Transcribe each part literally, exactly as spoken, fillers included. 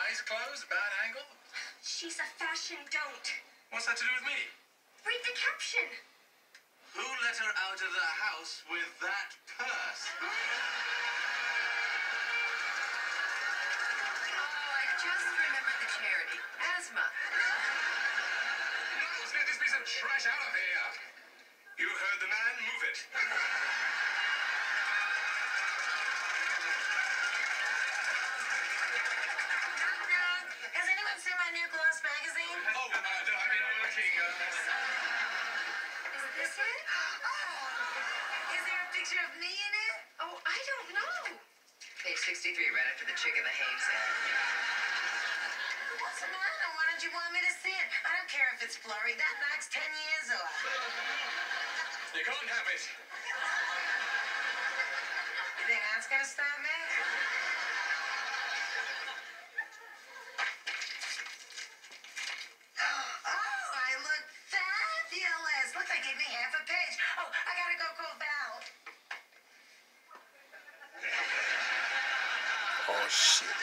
eyes closed, bad angle? She's a fashion dolt. What's that to do with me? Read the caption. Who let her out of the house with that purse? Oh, I just remembered the charity. Asthma. Niles, get this piece of trash out of here. You heard the man. Move it. Has anyone seen my new gloss magazine? Oh, uh, no, I've been working, uh... Is this it? Oh, is there a picture of me in it? Oh, I don't know. Page sixty-three, right after the chick in the Hanes ad. What's the matter? Why don't you want me to see it? I don't care if it's blurry. That knocks ten years off. You can't have it. You think that's gonna stop me? Oh, I look fabulous. Look, they gave me half a page. Oh, I gotta go call Val. Oh, shit.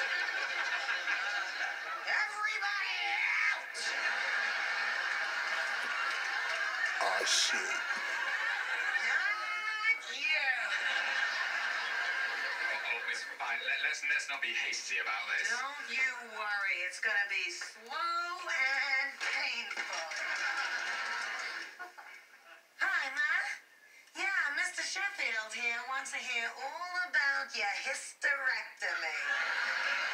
Everybody out! Oh, shit. Not you. Oh, it's fine. Let, let's, let's not be hasty about this. Don't you worry. It's gonna be slow and painful. Hi, Ma. Yeah, Mister Sheffield here wants to hear all about your hysterectomy.